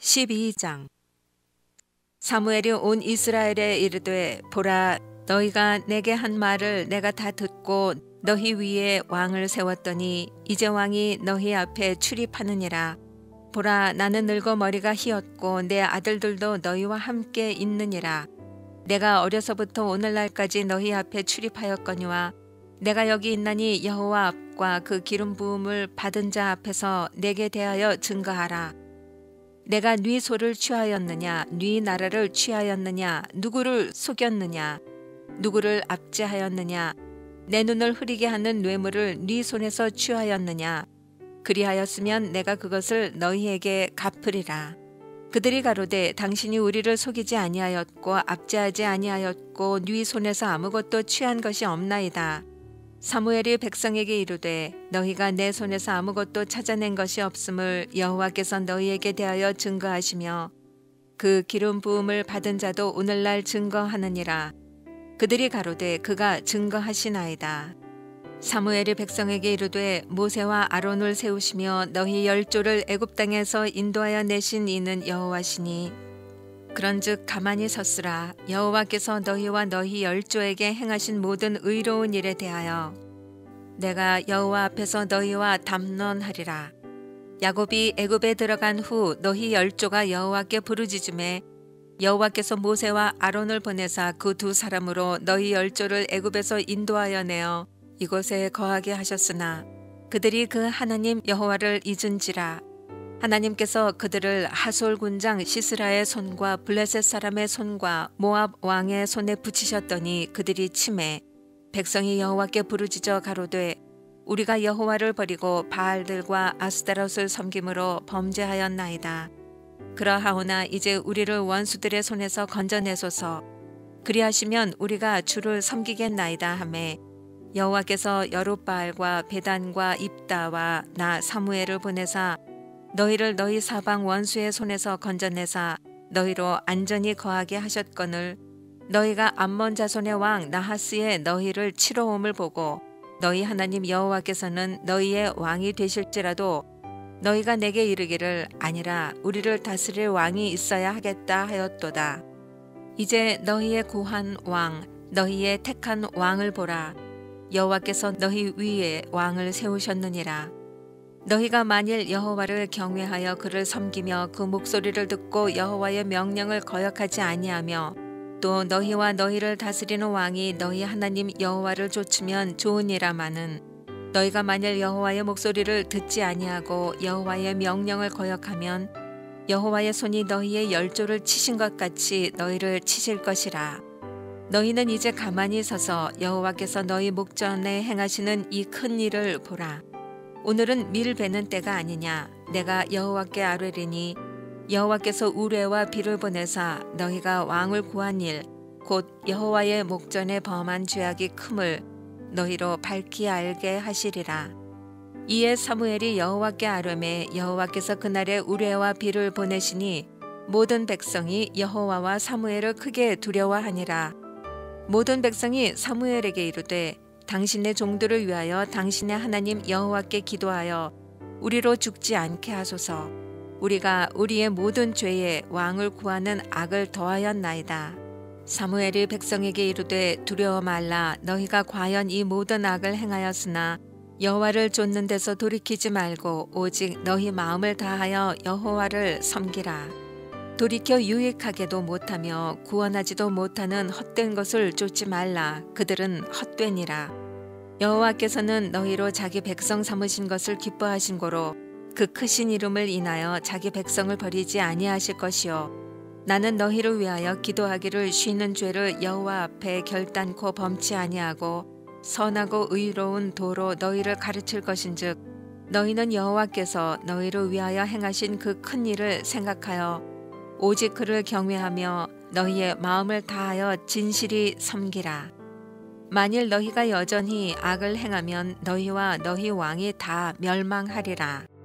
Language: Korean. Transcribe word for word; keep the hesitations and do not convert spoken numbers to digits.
십이 장. 사무엘이 온 이스라엘에 이르되 보라, 너희가 내게 한 말을 내가 다 듣고 너희 위에 왕을 세웠더니 이제 왕이 너희 앞에 출입하느니라. 보라, 나는 늙어 머리가 희었고 내 아들들도 너희와 함께 있느니라. 내가 어려서부터 오늘날까지 너희 앞에 출입하였거니와 내가 여기 있나니 여호와 앞과 그 기름 부음을 받은 자 앞에서 내게 대하여 증거하라. 내가 네 소를 취하였느냐, 네 나라를 취하였느냐, 누구를 속였느냐, 누구를 압제하였느냐, 내 눈을 흐리게 하는 뇌물을 네 손에서 취하였느냐. 그리하였으면 내가 그것을 너희에게 갚으리라. 그들이 가로되 당신이 우리를 속이지 아니하였고 압제하지 아니하였고 네 손에서 아무것도 취한 것이 없나이다. 사무엘이 백성에게 이르되 너희가 내 손에서 아무것도 찾아낸 것이 없음을 여호와께서 너희에게 대하여 증거하시며 그 기름 부음을 받은 자도 오늘날 증거하느니라. 그들이 가로되 그가 증거하시나이다. 사무엘이 백성에게 이르되 모세와 아론을 세우시며 너희 열조를 애굽 땅에서 인도하여 내신 이는 여호와시니 그런즉 가만히 섰으라. 여호와께서 너희와 너희 열조에게 행하신 모든 의로운 일에 대하여 내가 여호와 앞에서 너희와 담론하리라. 야곱이 애굽에 들어간 후 너희 열조가 여호와께 부르짖음에 여호와께서 모세와 아론을 보내사 그 두 사람으로 너희 열조를 애굽에서 인도하여 내어 이곳에 거하게 하셨으나 그들이 그 하나님 여호와를 잊은지라. 하나님께서 그들을 하솔 군장 시스라의 손과 블레셋 사람의 손과 모압 왕의 손에 붙이셨더니 그들이 치매 백성이 여호와께 부르짖어 가로되 우리가 여호와를 버리고 바알들과 아스타롯을 섬김으로 범죄하였나이다. 그러하오나 이제 우리를 원수들의 손에서 건져내소서. 그리하시면 우리가 주를 섬기겠나이다 하매 여호와께서 여룻바알과 베단과 입다와 나 사무엘을 보내사 너희를 너희 사방 원수의 손에서 건져내사 너희로 안전히 거하게 하셨거늘 너희가 암몬 자손의 왕 나하스의 너희를 치러 옴을 보고 너희 하나님 여호와께서는 너희의 왕이 되실지라도 너희가 내게 이르기를 아니라 우리를 다스릴 왕이 있어야 하겠다 하였도다. 이제 너희의 구한 왕 너희의 택한 왕을 보라. 여호와께서 너희 위에 왕을 세우셨느니라. 너희가 만일 여호와를 경외하여 그를 섬기며 그 목소리를 듣고 여호와의 명령을 거역하지 아니하며 또 너희와 너희를 다스리는 왕이 너희 하나님 여호와를 좇으면 좋으니라마는 너희가 만일 여호와의 목소리를 듣지 아니하고 여호와의 명령을 거역하면 여호와의 손이 너희의 열조를 치신 것 같이 너희를 치실 것이라. 너희는 이제 가만히 서서 여호와께서 너희 목전에 행하시는 이 큰 일을 보라. 오늘은 밀 베는 때가 아니냐. 내가 여호와께 아뢰리니 여호와께서 우레와 비를 보내사 너희가 왕을 구한 일 곧 여호와의 목전에 범한 죄악이 큼을 너희로 밝히 알게 하시리라. 이에 사무엘이 여호와께 아뢰매 여호와께서 그날에 우레와 비를 보내시니 모든 백성이 여호와와 사무엘을 크게 두려워하니라. 모든 백성이 사무엘에게 이르되 당신의 종들을 위하여 당신의 하나님 여호와께 기도하여 우리로 죽지 않게 하소서. 우리가 우리의 모든 죄에 왕을 구하는 악을 더하였나이다. 사무엘이 백성에게 이르되 두려워 말라. 너희가 과연 이 모든 악을 행하였으나 여호와를 좇는 데서 돌이키지 말고 오직 너희 마음을 다하여 여호와를 섬기라. 돌이켜 유익하게도 못하며 구원하지도 못하는 헛된 것을 쫓지 말라. 그들은 헛되니라. 여호와께서는 너희로 자기 백성 삼으신 것을 기뻐하신 고로 그 크신 이름을 인하여 자기 백성을 버리지 아니하실 것이요 나는 너희를 위하여 기도하기를 쉬는 죄를 여호와 앞에 결단코 범치 아니하고 선하고 의로운 도로 너희를 가르칠 것인즉 너희는 여호와께서 너희를 위하여 행하신 그 큰 일을 생각하여 오직 그를 경외하며 너희의 마음을 다하여 진실이 섬기라. 만일 너희가 여전히 악을 행하면 너희와 너희 왕이 다 멸망하리라.